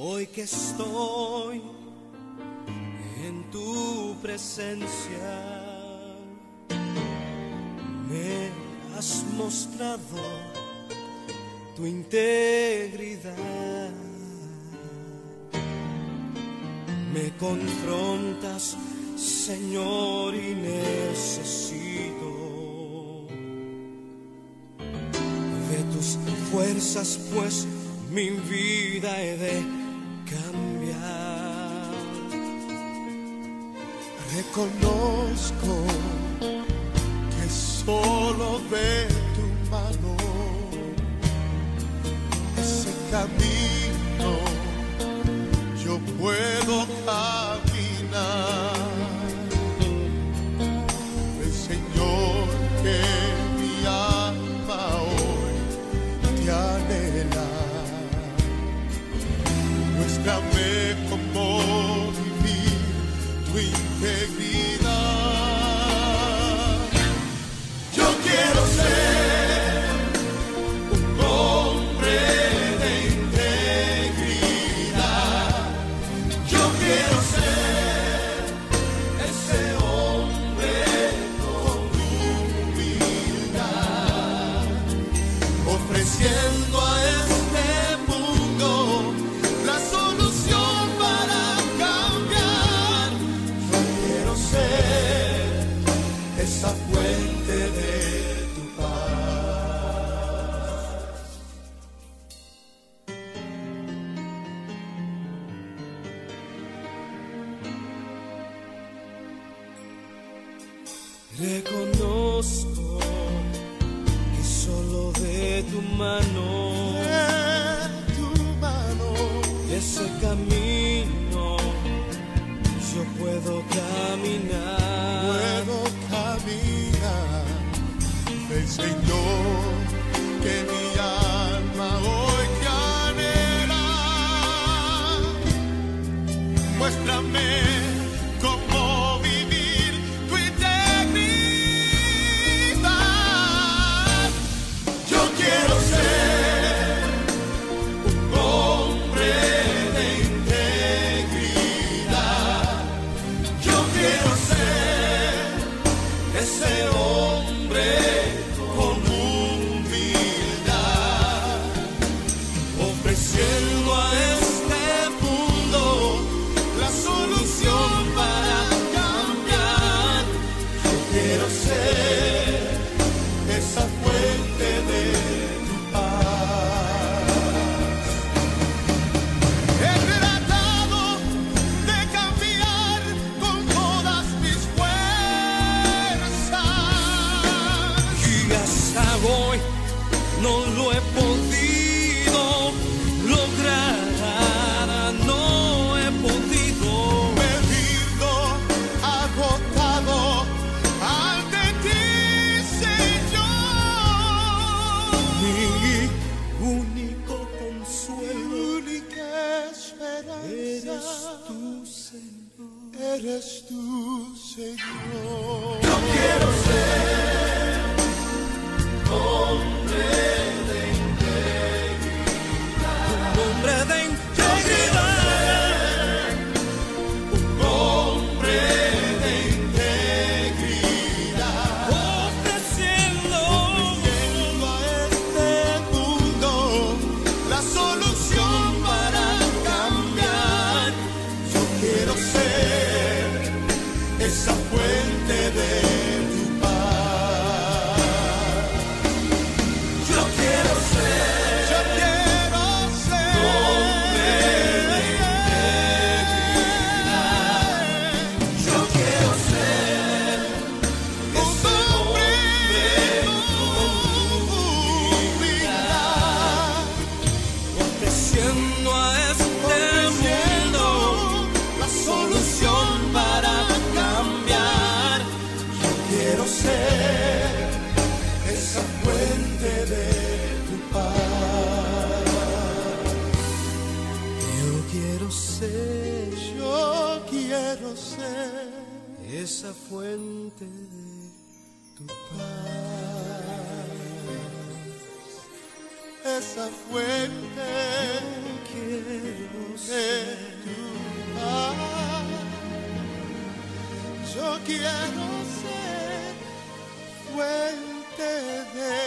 Hoy que estoy en tu presencia, me has mostrado tu integridad. Me confrontas, Señor, y necesito de tus fuerzas, pues mi vida he de cambiar. Reconozco que solo de tu mano ese camino yo puedo caminar. El Señor, que mi alma hoy te anhela, muéstrame cómo vivir tu integridad. Yo quiero ser un hombre de integridad. Yo quiero ser ese hombre con humildad, ofreciendo a este mundo la solución para cambiar. Yo quiero ser esa fuente de tu paz. Reconozco que solo de tu mano, ese camino yo puedo caminar. Puedo caminar. El Señor, que mi alma hoy te anhela, muéstrame cómo vivir tu integridad. Yo quiero ser un hombre de integridad. Yo quiero ser ese hombre con humildad, ofreciendo a este mundo la solución para cambiar. Yo quiero ser esa fuente de tu paz. He tratado de cambiar con todas mis fuerzas, Y hasta hoy no lo he podido lograr, no he podido. perdido, agotado ante ti, Señor. Mi único consuelo, Mi única esperanza eres tú, Señor. eres tú, Señor. Yo quiero ser hombre de integridad, un hombre de integridad, Un hombre de integridad, ofreciendo ofreciendo a este mundo la solución para cambiar. Yo quiero ser esa fuente de tu paz. yo quiero ser Yo quiero ser hombre de integridad, yo quiero ser un hombre con humildad, ofreciendo a este mundo la solución para cambiar. Yo quiero ser esa fuente de tu paz. Yo quiero ser Yo quiero ser esa fuente de tu esa fuente. quiero ser tu paz. Yo quiero ser fuente de